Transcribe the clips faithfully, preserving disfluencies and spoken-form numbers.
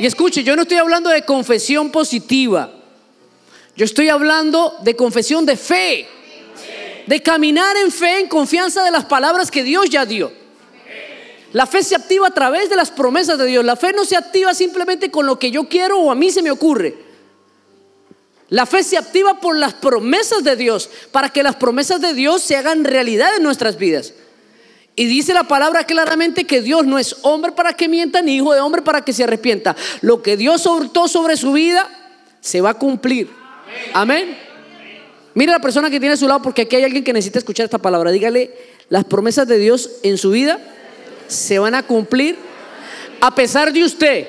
Y escuche, yo no estoy hablando de confesión positiva. Yo estoy hablando de confesión de fe. De caminar en fe, en confianza de las palabras que Dios ya dio. La fe se activa a través de las promesas de Dios. La fe no se activa simplemente con lo que yo quiero o a mí se me ocurre. La fe se activa por las promesas de Dios, para que las promesas de Dios se hagan realidad en nuestras vidas. Y dice la palabra claramente que Dios no es hombre para que mienta, ni hijo de hombre para que se arrepienta. Lo que Dios soltó sobre su vida se va a cumplir. Amén. Mira a la persona que tiene a su lado, porque aquí hay alguien que necesita escuchar esta palabra. Dígale, las promesas de Dios en su vida se van a cumplir a pesar de usted.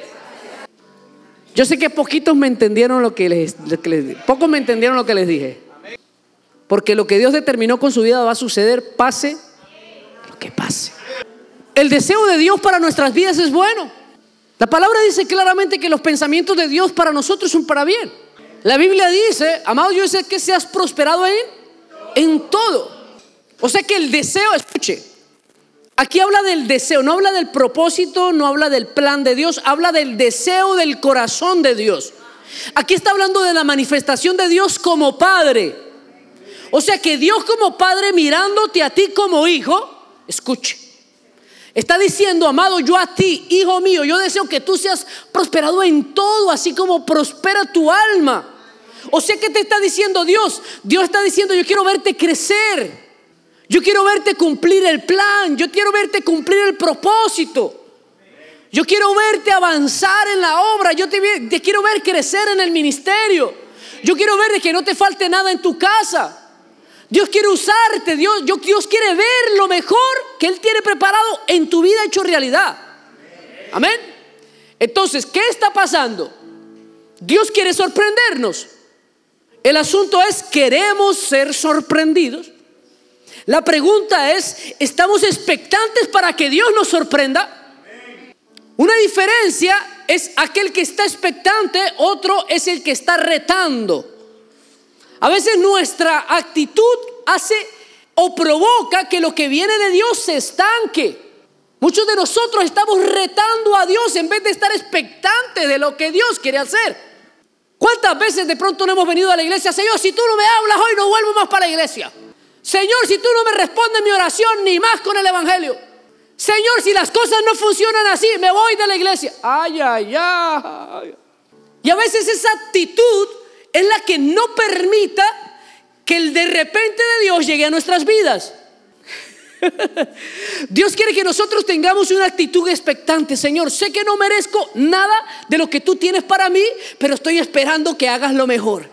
Yo sé que poquitos me entendieron lo que les, lo que les dije. Pocos me entendieron lo que les dije. Porque lo que Dios determinó con su vida va a suceder, pase lo que pase. El deseo de Dios para nuestras vidas es bueno. La palabra dice claramente que los pensamientos de Dios para nosotros son para bien. La Biblia dice, amado, yo sé que seas prosperado en, en todo. O sea que el deseo, escuche, aquí habla del deseo, no habla del propósito, no habla del plan de Dios, habla del deseo del corazón de Dios. Aquí está hablando de la manifestación de Dios como Padre. O sea que Dios como Padre mirándote a ti como hijo, escuche, está diciendo, amado, yo a ti, hijo mío, yo deseo que tú seas prosperado en todo, así como prospera tu alma. O sea que te está diciendo Dios, Dios está diciendo, yo quiero verte crecer. Yo quiero verte cumplir el plan. Yo quiero verte cumplir el propósito. Yo quiero verte avanzar en la obra. Yo te, te quiero ver crecer en el ministerio. Yo quiero ver de que no te falte nada en tu casa. Dios quiere usarte. Dios, yo, Dios quiere ver lo mejor que Él tiene preparado en tu vida hecho realidad. Amén. Entonces, ¿qué está pasando? Dios quiere sorprendernos. El asunto es, ¿queremos ser sorprendidos? La pregunta es, ¿estamos expectantes para que Dios nos sorprenda? Una diferencia es aquel que está expectante, otro es el que está retando. A veces nuestra actitud hace o provoca que lo que viene de Dios se estanque. Muchos de nosotros estamos retando a Dios en vez de estar expectantes de lo que Dios quiere hacer. ¿Cuántas veces de pronto no hemos venido a la iglesia? Señor, si tú no me hablas hoy, no vuelvo más para la iglesia. Señor, si tú no me respondes mi oración, ni más con el evangelio. Señor, si las cosas no funcionan así, me voy de la iglesia. Ay, ay, ay. Y a veces esa actitud es la que no permita que el de repente de Dios llegue a nuestras vidas. Dios quiere que nosotros tengamos una actitud expectante. Señor, sé que no merezco nada de lo que tú tienes para mí, pero estoy esperando que hagas lo mejor.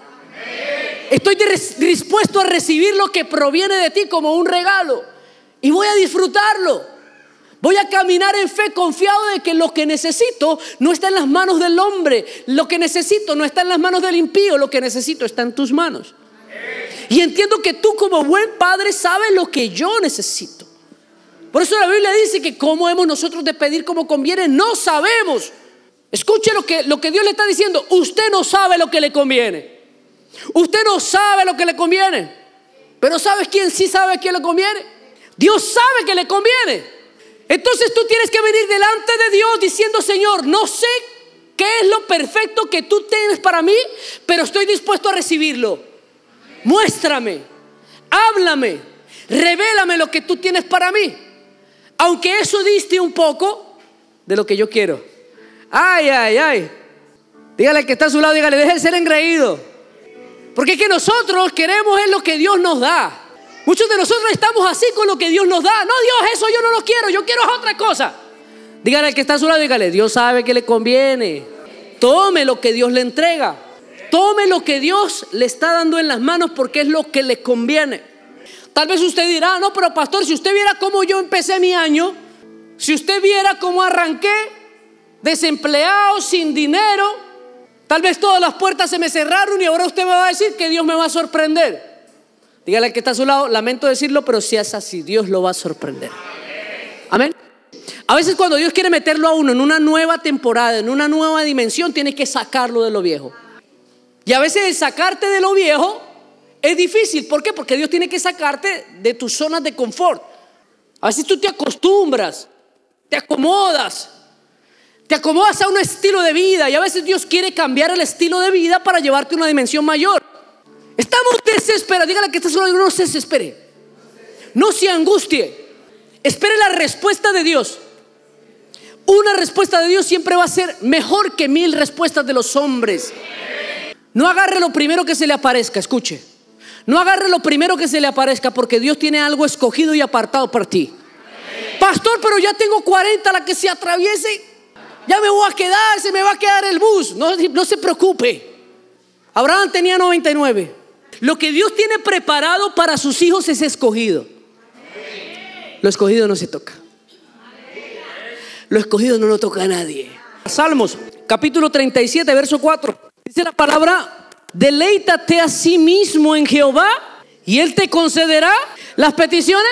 Estoy dispuesto a recibir lo que proviene de ti como un regalo y voy a disfrutarlo. Voy a caminar en fe, confiado de que lo que necesito no está en las manos del hombre. Lo que necesito no está en las manos del impío. Lo que necesito está en tus manos. Y entiendo que tú como buen padre sabes lo que yo necesito. Por eso la Biblia dice que cómo hemos nosotros de pedir como conviene, no sabemos. Escuche lo que, lo que Dios le está diciendo. Usted no sabe lo que le conviene. Usted no sabe lo que le conviene. Pero ¿sabes quién sí sabe quién le conviene? Dios sabe que le conviene. Entonces tú tienes que venir delante de Dios diciendo, Señor, no sé qué es lo perfecto que tú tienes para mí, pero estoy dispuesto a recibirlo. Muéstrame, háblame, revélame lo que tú tienes para mí, aunque eso diste un poco de lo que yo quiero. Ay, ay, ay. Dígale al que está a su lado, dígale, deje de ser engreído. Porque es que nosotros queremos es lo que Dios nos da. Muchos de nosotros estamos así con lo que Dios nos da. No, Dios, eso yo no lo quiero, yo quiero otra cosa. Dígale al que está a su lado, dígale, Dios sabe que le conviene. Tome lo que Dios le entrega. Tome lo que Dios le está dando en las manos porque es lo que le conviene. Tal vez usted dirá, no, pero pastor, si usted viera cómo yo empecé mi año, si usted viera cómo arranqué, desempleado, sin dinero, tal vez todas las puertas se me cerraron y ahora usted me va a decir que Dios me va a sorprender. Dígale al que está a su lado, lamento decirlo, pero si es así, Dios lo va a sorprender. Amén. A veces cuando Dios quiere meterlo a uno en una nueva temporada, en una nueva dimensión, tiene que sacarlo de lo viejo. Y a veces el sacarte de lo viejo es difícil. ¿Por qué? Porque Dios tiene que sacarte de tus zonas de confort. A veces tú te acostumbras, te acomodas, Te acomodas a un estilo de vida y a veces Dios quiere cambiar el estilo de vida para llevarte a una dimensión mayor. Estamos desesperados. Dígale que está solo, no se desespere, no se angustie, espere la respuesta de Dios. Una respuesta de Dios siempre va a ser mejor que mil respuestas de los hombres. No agarre lo primero que se le aparezca, escuche. No agarre lo primero que se le aparezca, porque Dios tiene algo escogido y apartado para ti. Pastor, pero ya tengo cuarenta, la que se atraviese, ya me voy a quedar, se me va a quedar el bus. No, no se preocupe. Abraham tenía noventa y nueve. Lo que Dios tiene preparado para sus hijos es escogido. Lo escogido no se toca. Lo escogido no lo toca a nadie. Salmos capítulo treinta y siete verso cuatro. Dice la palabra: deleítate a sí mismo en Jehová y Él te concederá las peticiones.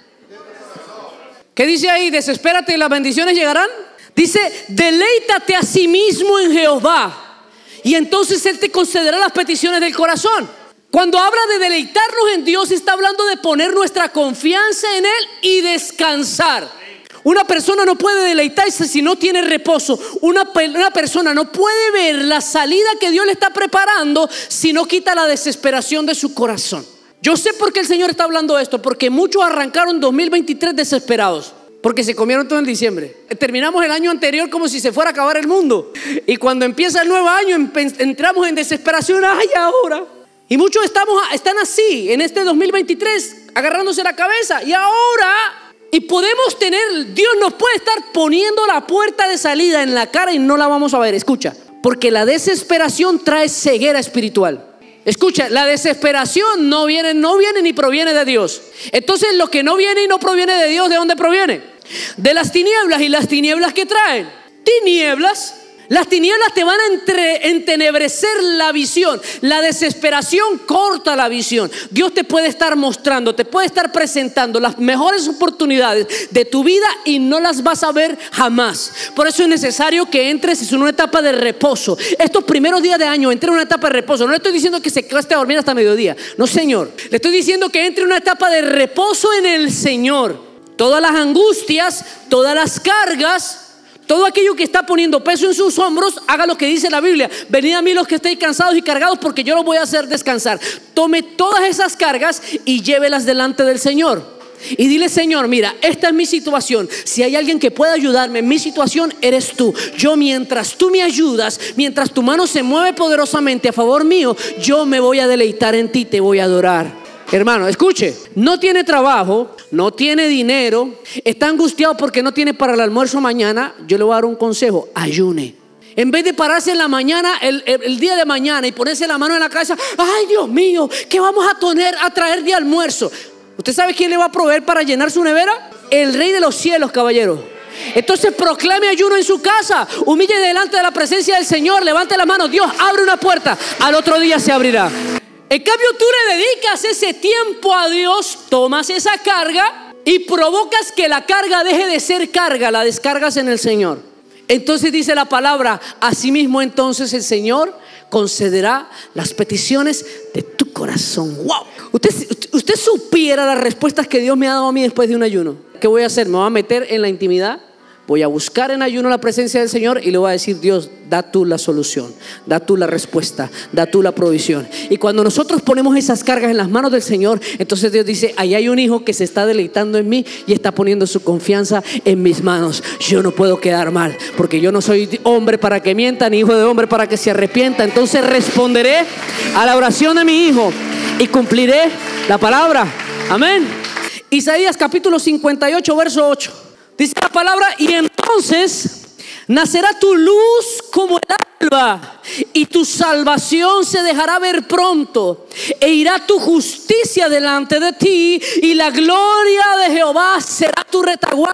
¿Qué dice ahí? Desespérate y las bendiciones llegarán. Dice: deleítate a sí mismo en Jehová y entonces Él te concederá las peticiones del corazón. Cuando habla de deleitarnos en Dios, está hablando de poner nuestra confianza en Él y descansar. Una persona no puede deleitarse si no tiene reposo. Una, una persona no puede ver la salida que Dios le está preparando si no quita la desesperación de su corazón. Yo sé por qué el Señor está hablando de esto, porque muchos arrancaron dos mil veintitrés desesperados, porque se comieron todo en diciembre. Terminamos el año anterior como si se fuera a acabar el mundo, y cuando empieza el nuevo año entramos en desesperación. ¡Ay, ahora! Y muchos estamos, están así en este dos mil veintitrés, agarrándose la cabeza. Y ahora... Y podemos tener, Dios nos puede estar poniendo la puerta de salida en la cara y no la vamos a ver. Escucha, porque la desesperación trae ceguera espiritual. Escucha, la desesperación no viene, no viene ni proviene de Dios. Entonces lo que no viene y no proviene de Dios, ¿de dónde proviene? De las tinieblas. ¿Y las tinieblas qué traen? Tinieblas. Las tinieblas te van a entre, entenebrecer la visión. La desesperación corta la visión. Dios te puede estar mostrando, te puede estar presentando las mejores oportunidades de tu vida y no las vas a ver jamás. Por eso es necesario que entres en una etapa de reposo. Estos primeros días de año, entre en una etapa de reposo. No le estoy diciendo que se cueste a dormir hasta mediodía. No, Señor. Le estoy diciendo que entre en una etapa de reposo en el Señor. Todas las angustias, todas las cargas, todo aquello que está poniendo peso en sus hombros, haga lo que dice la Biblia: venid a mí los que estéis cansados y cargados, porque yo los voy a hacer descansar. Tome todas esas cargas y llévelas delante del Señor. Y dile: Señor, mira, esta es mi situación. Si hay alguien que pueda ayudarme en mi situación, eres tú. Yo, mientras tú me ayudas, mientras tu mano se mueve poderosamente a favor mío, yo me voy a deleitar en ti, te voy a adorar. Hermano, escuche, no tiene trabajo, no tiene dinero, está angustiado porque no tiene para el almuerzo mañana. Yo le voy a dar un consejo: ayune. En vez de pararse en la mañana, el, el, el día de mañana, y ponerse la mano en la cabeza: ay, Dios mío, ¿qué vamos a, tener, a traer de almuerzo? ¿Usted sabe quién le va a proveer para llenar su nevera? El Rey de los cielos, caballero. Entonces proclame ayuno en su casa, humille delante de la presencia del Señor, levante la mano. Dios abre una puerta, al otro día se abrirá. En cambio, tú le dedicas ese tiempo a Dios, tomas esa carga y provocas que la carga deje de ser carga, la descargas en el Señor. Entonces dice la palabra: asimismo entonces el Señor concederá las peticiones de tu corazón. ¡Wow! Usted, usted supiera las respuestas que Dios me ha dado a mí después de un ayuno. ¿Qué voy a hacer? Me voy a meter en la intimidad, voy a buscar en ayuno la presencia del Señor y le voy a decir: Dios, da tú la solución, da tú la respuesta, da tú la provisión. Y cuando nosotros ponemos esas cargas en las manos del Señor, entonces Dios dice: ahí hay un hijo que se está deleitando en mí y está poniendo su confianza en mis manos. Yo no puedo quedar mal, porque yo no soy hombre para que mienta, ni hijo de hombre para que se arrepienta. Entonces responderé a la oración de mi hijo y cumpliré la palabra. Amén. Isaías capítulo cincuenta y ocho verso ocho. Dice la palabra: y entonces nacerá tu luz como el alba, y tu salvación se dejará ver pronto, e irá tu justicia delante de ti, y la gloria de Jehová será tu retaguardia.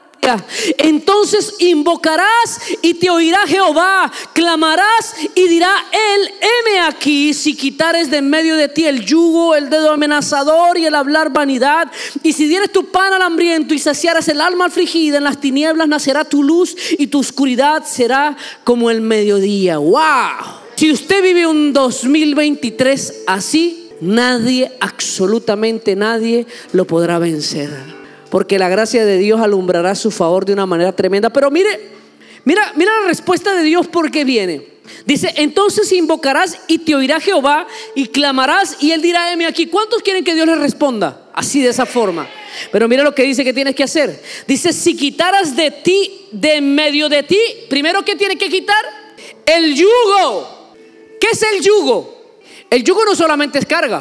Entonces invocarás y te oirá Jehová, clamarás y dirá él: heme aquí. Si quitares de en medio de ti el yugo, el dedo amenazador y el hablar vanidad, y si dieres tu pan al hambriento y saciaras el alma afligida, en las tinieblas nacerá tu luz y tu oscuridad será como el mediodía. ¡Wow! Si usted vive un dos mil veintitrés así, nadie, absolutamente nadie lo podrá vencer, porque la gracia de Dios alumbrará su favor de una manera tremenda. Pero mire, Mira, mira la respuesta de Dios porque viene. Dice, entonces invocarás y te oirá Jehová y clamarás y él dirá, heme aquí. ¿Cuántos quieren que Dios les responda? Así, de esa forma. Pero mira lo que dice que tienes que hacer. Dice, si quitaras de ti, de en medio de ti, primero, ¿qué tienes que quitar? El yugo. ¿Qué es el yugo? El yugo no solamente es carga.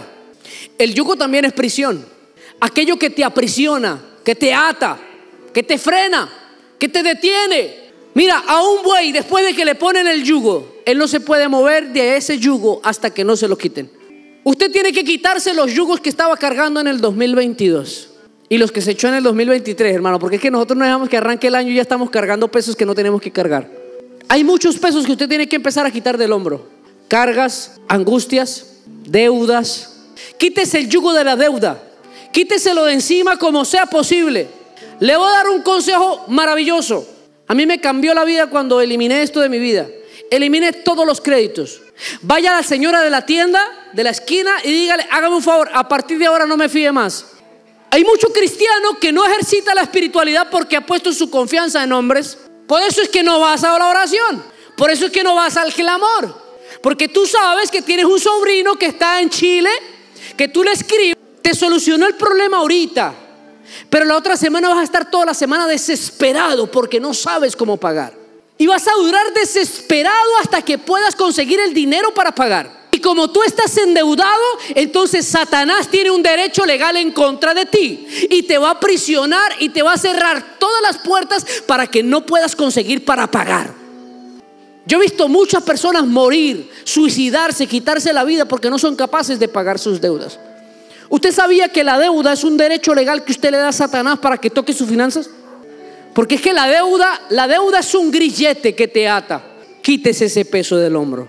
El yugo también es prisión. Aquello que te aprisiona, que te ata, que te frena, que te detiene. Mira, a un buey, después de que le ponen el yugo, él no se puede mover de ese yugo hasta que no se lo quiten. Usted tiene que quitarse los yugos que estaba cargando en el dos mil veintidós y los que se echó en el dos mil veintitrés, hermano, porque es que nosotros no dejamos que arranque el año y ya estamos cargando pesos que no tenemos que cargar. Hay muchos pesos que usted tiene que empezar a quitar del hombro. Cargas, angustias, deudas. Quítese el yugo de la deuda. Quíteselo de encima como sea posible. Le voy a dar un consejo maravilloso. A mí me cambió la vida cuando eliminé esto de mi vida. Eliminé todos los créditos. Vaya a la señora de la tienda, de la esquina, y dígale, hágame un favor, a partir de ahora no me fíe más. Hay mucho cristiano que no ejercita la espiritualidad porque ha puesto su confianza en hombres. Por eso es que no vas a la oración. Por eso es que no vas al clamor. Porque tú sabes que tienes un sobrino que está en Chile, que tú le escribes, te solucionó el problema ahorita, pero la otra semana vas a estar toda la semana desesperado porque no sabes cómo pagar. Y vas a durar desesperado hasta que puedas conseguir el dinero para pagar. Y como tú estás endeudado, entonces Satanás tiene un derecho legal en contra de ti. Y te va a aprisionar y te va a cerrar todas las puertas para que no puedas conseguir para pagar. Yo he visto muchas personas morir, suicidarse, quitarse la vida porque no son capaces de pagar sus deudas. ¿Usted sabía que la deuda es un derecho legal que usted le da a Satanás para que toque sus finanzas? Porque es que la deuda, la deuda es un grillete que te ata. Quítese ese peso del hombro.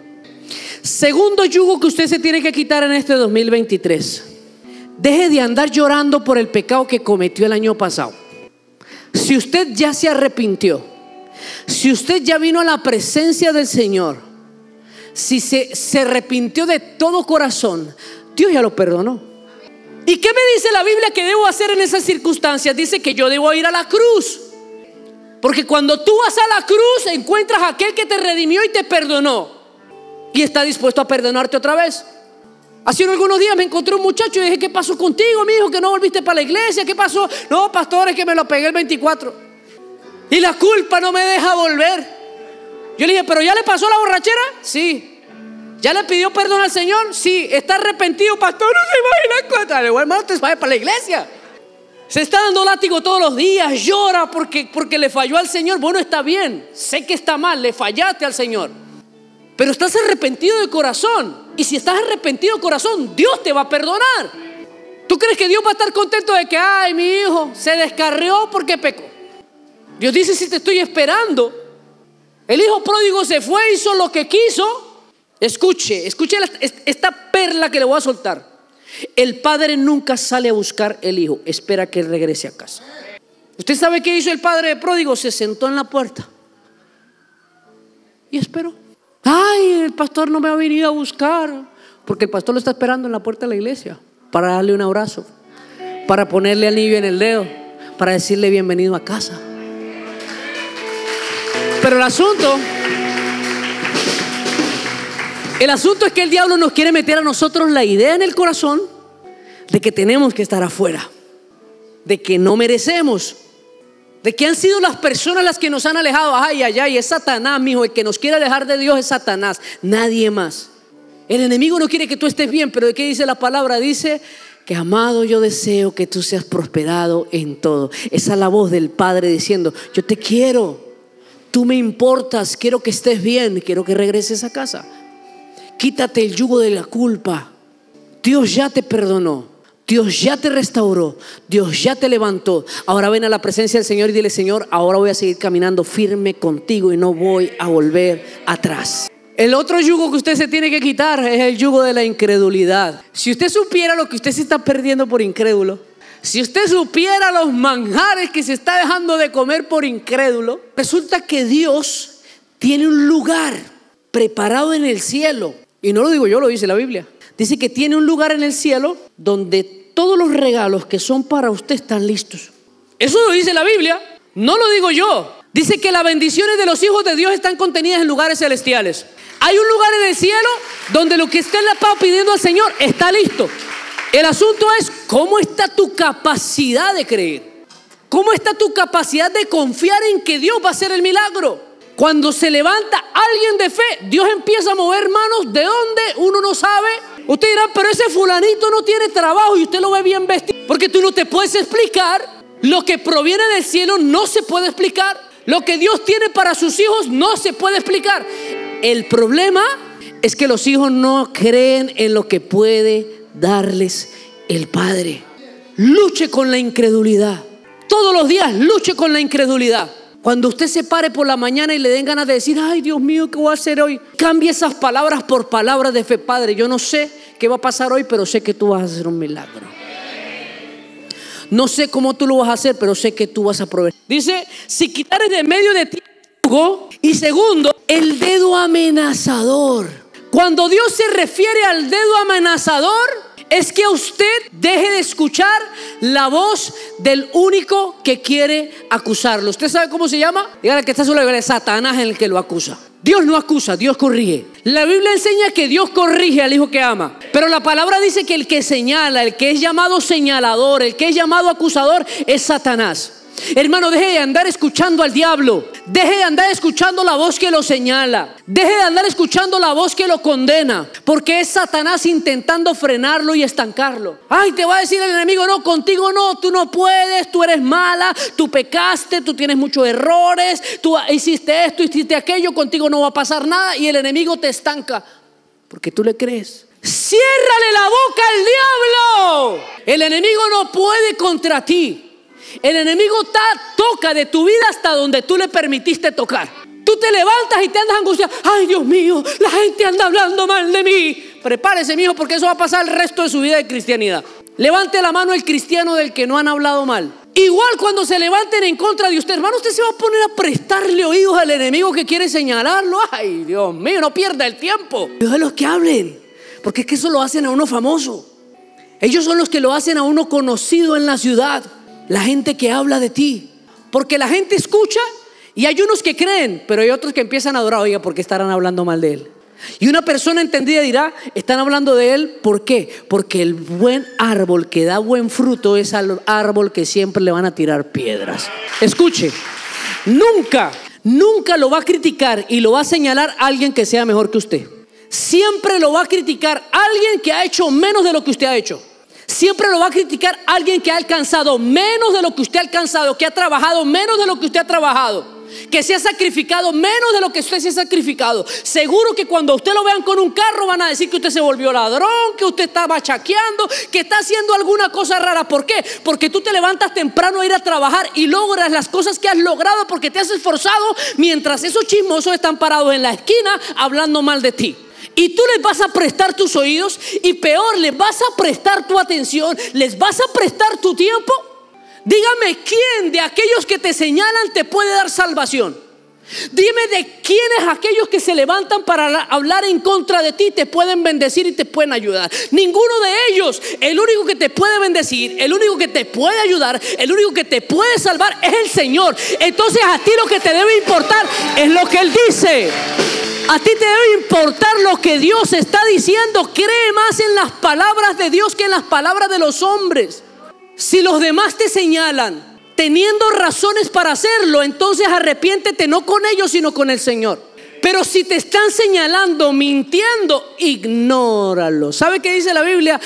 Segundo yugo que usted se tiene que quitar en este dos mil veintitrés. Deje de andar llorando por el pecado que cometió el año pasado. Si usted ya se arrepintió, si usted ya vino a la presencia del Señor, si se, se arrepintió de todo corazón, Dios ya lo perdonó. ¿Y qué me dice la Biblia que debo hacer en esas circunstancias? Dice que yo debo ir a la cruz. Porque cuando tú vas a la cruz encuentras a aquel que te redimió y te perdonó y está dispuesto a perdonarte otra vez. Hace algunos días me encontré un muchacho y dije, ¿qué pasó contigo, mi hijo? Que no volviste para la iglesia. ¿Qué pasó? No, pastor, es que me lo pegué el veinticuatro y la culpa no me deja volver. Yo le dije, ¿pero ya le pasó la borrachera? Sí. ¿Ya le pidió perdón al Señor? Sí. ¿Está arrepentido, pastor? No se imagina cuánto. Le voy, hermano, te vaya para la iglesia. Se está dando látigo todos los días, llora porque, porque le falló al Señor. Bueno, está bien, sé que está mal, le fallaste al Señor, pero estás arrepentido de corazón. Y si estás arrepentido de corazón, Dios te va a perdonar. ¿Tú crees que Dios va a estar contento de que, ay, mi hijo se descarrió porque pecó? Dios dice, si te estoy esperando. El hijo pródigo se fue, hizo lo que quiso. Escuche, escuche esta perla que le voy a soltar. El padre nunca sale a buscar el hijo, espera que él regrese a casa. ¿Usted sabe qué hizo el padre pródigo? Se sentó en la puerta y esperó. Ay, el pastor no me ha venido a buscar, porque el pastor lo está esperando en la puerta de la iglesia para darle un abrazo, para ponerle anillo en el dedo, para decirle bienvenido a casa. Pero el asunto El asunto es que el diablo nos quiere meter a nosotros la idea en el corazón de que tenemos que estar afuera, de que no merecemos, de que han sido las personas las que nos han alejado. Ay, ay, ay, es Satanás, mijo. El que nos quiere alejar de Dios es Satanás, nadie más. El enemigo no quiere que tú estés bien, pero ¿de qué dice la palabra? Dice que, amado, yo deseo que tú seas prosperado en todo. Esa es la voz del Padre diciendo, yo te quiero, tú me importas, quiero que estés bien, quiero que regreses a casa. Quítate el yugo de la culpa. Dios ya te perdonó, Dios ya te restauró, Dios ya te levantó. Ahora ven a la presencia del Señor y dile, Señor, ahora voy a seguir caminando firme contigo y no voy a volver atrás. El otro yugo que usted se tiene que quitar es el yugo de la incredulidad. Si usted supiera lo que usted se está perdiendo por incrédulo, si usted supiera los manjares que se está dejando de comer por incrédulo, resulta que Dios tiene un lugar preparado en el cielo. Y no lo digo yo, lo dice la Biblia. Dice que tiene un lugar en el cielo donde todos los regalos que son para usted están listos. Eso lo dice la Biblia, no lo digo yo. Dice que las bendiciones de los hijos de Dios están contenidas en lugares celestiales. Hay un lugar en el cielo donde lo que usted le está pidiendo al Señor está listo. El asunto es cómo está tu capacidad de creer. ¿Cómo está tu capacidad de confiar en que Dios va a hacer el milagro? Cuando se levanta alguien de fe, Dios empieza a mover manos. ¿De dónde? Uno no sabe. Usted dirá, pero ese fulanito no tiene trabajo y usted lo ve bien vestido. Porque tú no te puedes explicar. Lo que proviene del cielo no se puede explicar. Lo que Dios tiene para sus hijos no se puede explicar. El problema es que los hijos no creen en lo que puede darles el Padre. Luche con la incredulidad. Todos los días luche con la incredulidad. Cuando usted se pare por la mañana y le den ganas de decir, ay Dios mío, ¿qué voy a hacer hoy? Cambie esas palabras por palabras de fe. Padre, yo no sé qué va a pasar hoy, pero sé que tú vas a hacer un milagro. No sé cómo tú lo vas a hacer, pero sé que tú vas a proveer. Dice, si quitares de medio de ti el yugo. Y segundo, el dedo amenazador. Cuando Dios se refiere al dedo amenazador, es que usted deje de escuchar la voz del único que quiere acusarlo. ¿Usted sabe cómo se llama? Dígale que está solo, es Satanás el que lo acusa. Dios no acusa, Dios corrige. La Biblia enseña que Dios corrige al hijo que ama. Pero la palabra dice que el que señala, el que es llamado señalador, el que es llamado acusador es Satanás. Hermano, deje de andar escuchando al diablo. Deje de andar escuchando la voz que lo señala. Deje de andar escuchando la voz que lo condena, porque es Satanás intentando frenarlo y estancarlo. Ay, te va a decir el enemigo, no, contigo no, tú no puedes, tú eres mala, tú pecaste, tú tienes muchos errores, tú hiciste esto, hiciste aquello, contigo no va a pasar nada. Y el enemigo te estanca porque tú le crees. Ciérrale la boca al diablo. El enemigo no puede contra ti. El enemigo ta, toca de tu vida hasta donde tú le permitiste tocar. Tú te levantas y te andas angustiado. Ay, Dios mío, la gente anda hablando mal de mí. Prepárese, mijo, porque eso va a pasar el resto de su vida de cristianidad. Levante la mano el cristiano del que no han hablado mal. Igual cuando se levanten en contra de usted, hermano, usted se va a poner a prestarle oídos al enemigo que quiere señalarlo. Ay, Dios mío, no pierda el tiempo. Déjalos que hablen, porque es que eso lo hacen a uno famoso. Ellos son los que lo hacen a uno conocido en la ciudad. La gente que habla de ti. Porque la gente escucha y hay unos que creen, pero hay otros que empiezan a adorar. Oiga, ¿por qué estarán hablando mal de él? Y una persona entendida dirá, están hablando de él, ¿por qué? Porque el buen árbol que da buen fruto es al árbol que siempre le van a tirar piedras. Escuche, nunca, nunca lo va a criticar y lo va a señalar a alguien que sea mejor que usted. Siempre lo va a criticar a alguien que ha hecho menos de lo que usted ha hecho. Siempre lo va a criticar alguien que ha alcanzado menos de lo que usted ha alcanzado, que ha trabajado menos de lo que usted ha trabajado, que se ha sacrificado menos de lo que usted se ha sacrificado. Seguro que cuando usted lo vean con un carro van a decir que usted se volvió ladrón, que usted está bachaqueando, que está haciendo alguna cosa rara. ¿Por qué? Porque tú te levantas temprano a ir a trabajar y logras las cosas que has logrado porque te has esforzado, mientras esos chismosos están parados en la esquina hablando mal de ti. Y tú les vas a prestar tus oídos y peor, les vas a prestar tu atención, les vas a prestar tu tiempo. Dígame, ¿quién de aquellos que te señalan te puede dar salvación? Dime de quiénes aquellos que se levantan para hablar en contra de ti te pueden bendecir y te pueden ayudar. Ninguno de ellos. El único que te puede bendecir, el único que te puede ayudar, el único que te puede salvar es el Señor. Entonces a ti lo que te debe importar es lo que Él dice. A ti te debe importar lo que Dios está diciendo. Cree más en las palabras de Dios que en las palabras de los hombres. Si los demás te señalan teniendo razones para hacerlo, entonces arrepiéntete, no con ellos sino con el Señor. Pero si te están señalando mintiendo, ignóralo. ¿Sabe qué dice la Biblia?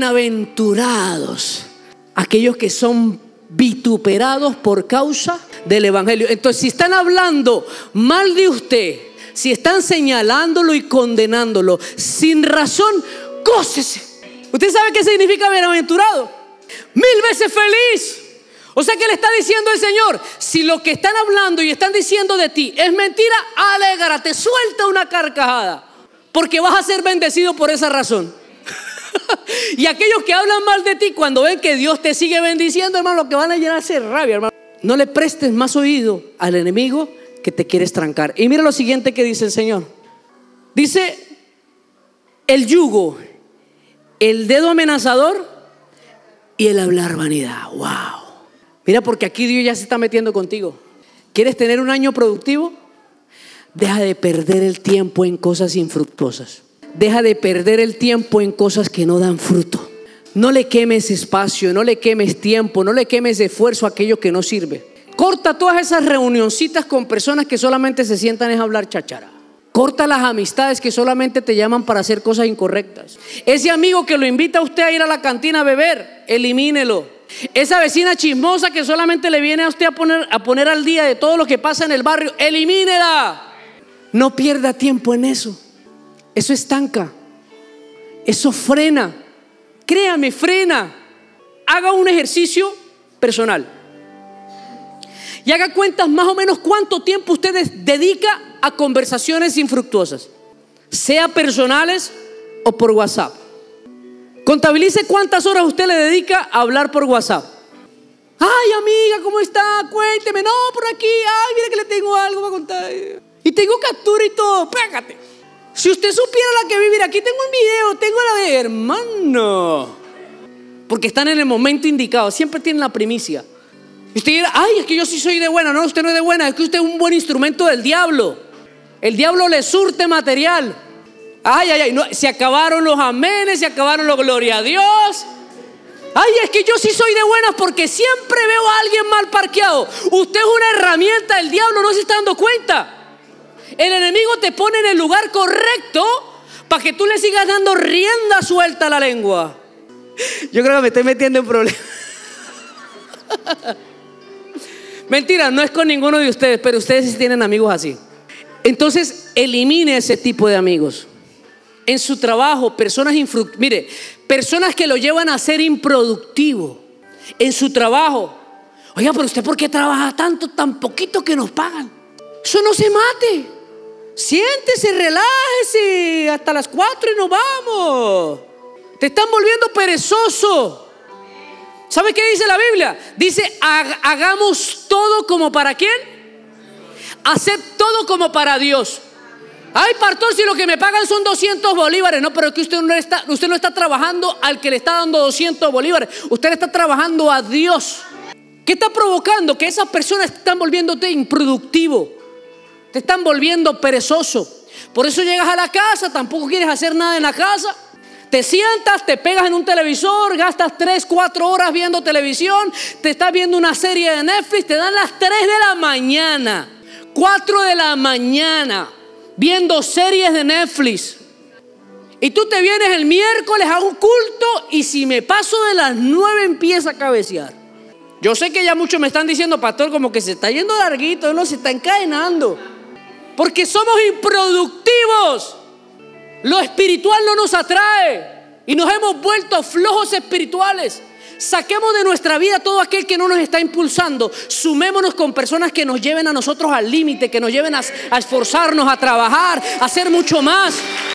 Bienaventurados aquellos que son vituperados por causa del evangelio. Entonces, si están hablando mal de usted, si están señalándolo y condenándolo sin razón, gócese. ¿Usted sabe qué significa bienaventurado? Mil veces feliz. O sea que le está diciendo el Señor, si lo que están hablando y están diciendo de ti es mentira, alégrate, suelta una carcajada, porque vas a ser bendecido por esa razón. Y aquellos que hablan mal de ti, cuando ven que Dios te sigue bendiciendo, hermano, lo que van a llenarse de rabia, hermano. No le prestes más oído al enemigo que te quieres trancar. Y mira lo siguiente que dice el Señor. Dice el yugo, el dedo amenazador y el hablar vanidad. Wow. Mira, porque aquí Dios ya se está metiendo contigo. ¿Quieres tener un año productivo? Deja de perder el tiempo en cosas infructuosas. Deja de perder el tiempo en cosas que no dan fruto. No le quemes espacio, no le quemes tiempo, no le quemes esfuerzo a aquello que no sirve. Corta todas esas reunioncitas con personas que solamente se sientan a hablar chachara. Corta las amistades que solamente te llaman para hacer cosas incorrectas. Ese amigo que lo invita a usted a ir a la cantina a beber, elimínelo. Esa vecina chismosa que solamente le viene a usted a poner, a poner al día de todo lo que pasa en el barrio, elimínela. No pierda tiempo en eso. Eso estanca. Eso frena. Créame, frena. Haga un ejercicio personal y haga cuentas más o menos cuánto tiempo usted dedica a conversaciones infructuosas, sea personales o por WhatsApp. Contabilice cuántas horas usted le dedica a hablar por WhatsApp. Ay, amiga, ¿cómo está? Cuénteme. No, por aquí. Ay, mira que le tengo algo para contar. Y tengo captura y todo. Pégate. Si usted supiera la que vivir, aquí tengo un video, tengo la de hermano. Porque están en el momento indicado, siempre tienen la primicia. Y usted dirá, ay, es que yo sí soy de buena. No, usted no es de buena, es que usted es un buen instrumento del diablo. El diablo le surte material. Ay, ay, ay, no, se acabaron los amenes, se acabaron los gloria a Dios. Ay, es que yo sí soy de buenas porque siempre veo a alguien mal parqueado. Usted es una herramienta del diablo, no se está dando cuenta. El enemigo te pone en el lugar correcto para que tú le sigas dando rienda suelta a la lengua. Yo creo que me estoy metiendo en problemas. Mentira, no es con ninguno de ustedes, pero ustedes sí tienen amigos así. Entonces, elimine ese tipo de amigos. En su trabajo, personas infructuosas. Mire, personas que lo llevan a ser improductivo. En su trabajo. Oiga, pero usted, ¿por qué trabaja tanto, tan poquito que nos pagan? Eso no se mate. Siéntese, relájese hasta las cuatro y nos vamos. Te están volviendo perezoso. ¿Sabe qué dice la Biblia? Dice, hagamos todo como para ¿quién? Haced todo como para Dios. Ay, pastor, si lo que me pagan son doscientos bolívares. No, pero es que usted no está, usted no está trabajando al que le está dando doscientos bolívares. Usted está trabajando a Dios. ¿Qué está provocando? Que esas personas te están volviéndote improductivo. Te están volviendo perezoso. Por eso llegas a la casa, tampoco quieres hacer nada en la casa. Te sientas, te pegas en un televisor, gastas tres, cuatro horas viendo televisión, te estás viendo una serie de Netflix, te dan las tres de la mañana, cuatro de la mañana, viendo series de Netflix. Y tú te vienes el miércoles a un culto y si me paso de las nueve empieza a cabecear. Yo sé que ya muchos me están diciendo, pastor, como que se está yendo larguito, no, se está encadenando. Porque somos improductivos. Lo espiritual no nos atrae y nos hemos vuelto flojos espirituales. Saquemos de nuestra vida todo aquel que no nos está impulsando. Sumémonos con personas que nos lleven a nosotros al límite, que nos lleven a, a esforzarnos, a trabajar, a hacer mucho más.